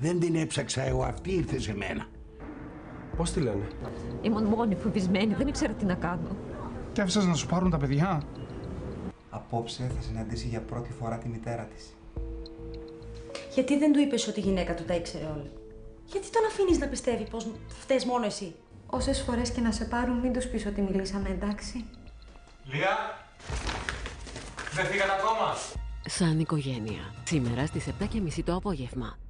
Δεν την έψαξα εγώ, αυτή ήρθε σε μένα. Πώς τη λένε? Ήμουν μόνη, φοβισμένη, δεν ήξερα τι να κάνω. Και άφησες να σου πάρουν τα παιδιά. Απόψε θα συναντήσει για πρώτη φορά τη μητέρα της. Γιατί δεν του είπες ότι η γυναίκα του τα ήξερε όλα? Γιατί τον αφήνεις να πιστεύει πως φταίς μόνο εσύ? Όσες φορές και να σε πάρουν, μην τους πεις ότι μιλήσαμε, εντάξει? Λία! Δεν φύγατε ακόμα! Σαν οικογένεια. Σήμερα στις 7:30 το απόγευμα.